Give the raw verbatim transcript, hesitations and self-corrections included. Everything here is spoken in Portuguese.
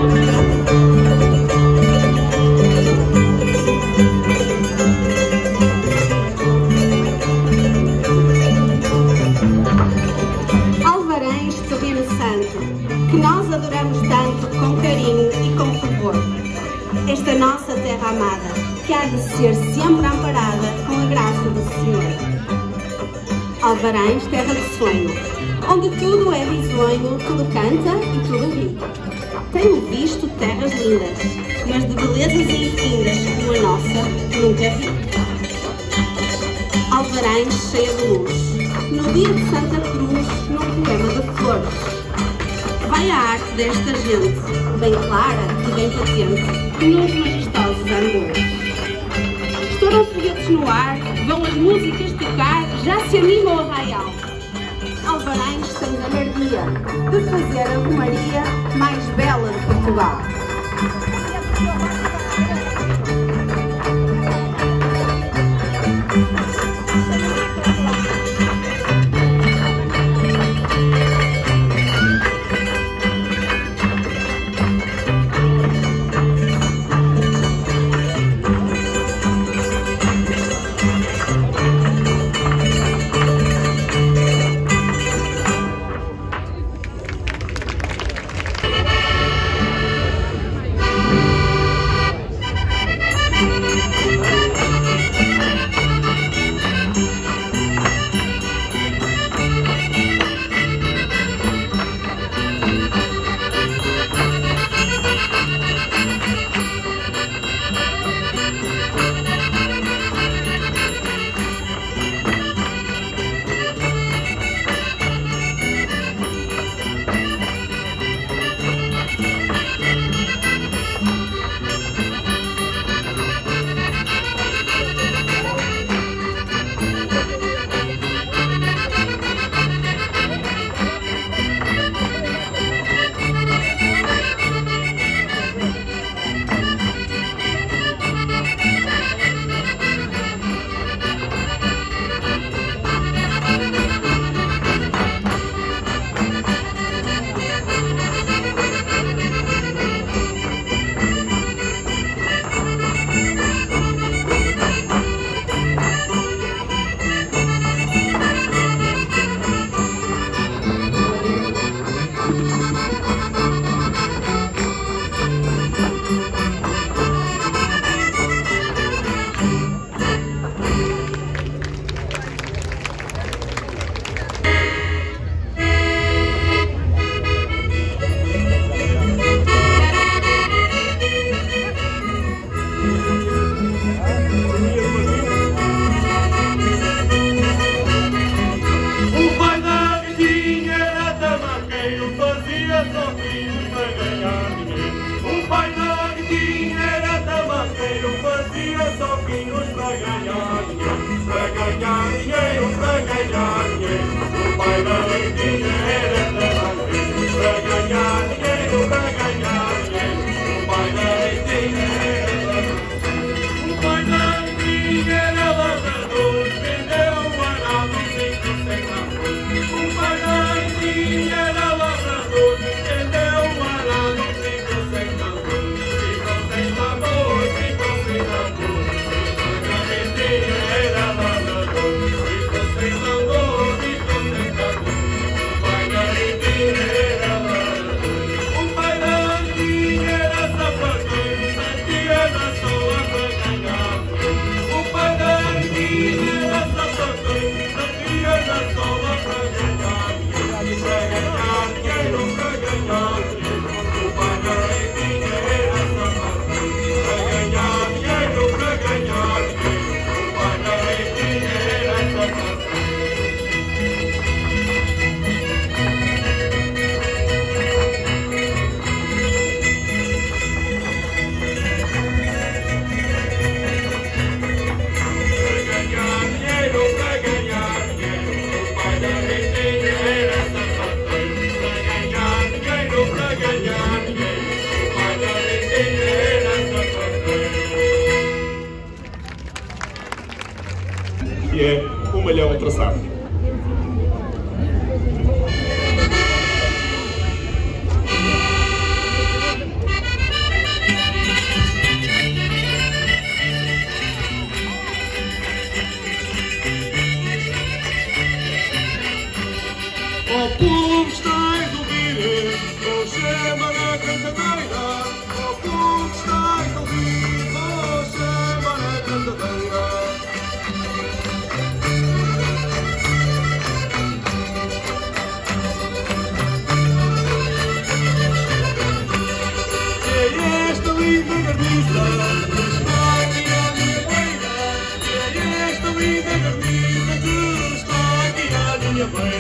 Alvarães, Terreno Santo, que nós adoramos tanto com carinho e com fervor. Esta nossa terra amada, que há de ser sempre amparada com a graça do Senhor. Alvarães, terra de sonho, onde tudo é risonho, tudo canta e tudo ri. Tenho visto terras lindas, mas de belezas infindas como a nossa nunca vi. Alvarães, cheia de luz, no dia de Santa Cruz, num poema de flores. Vai a arte desta gente, bem clara e bem patente, nos majestosos ardores. Estouram foguetes no ar, vão as músicas tocar, já se anima o arraial. Alvarães tem a merdia de fazer a romaria mais bela de Portugal. Era Ó povo, estais a ouvir o chama da cantadeira. Ó povo, estais a ouvir o chama da cantadeira. É esta linda garniza que está aqui à minha beira. É esta linda garniza que está aqui à minha beira.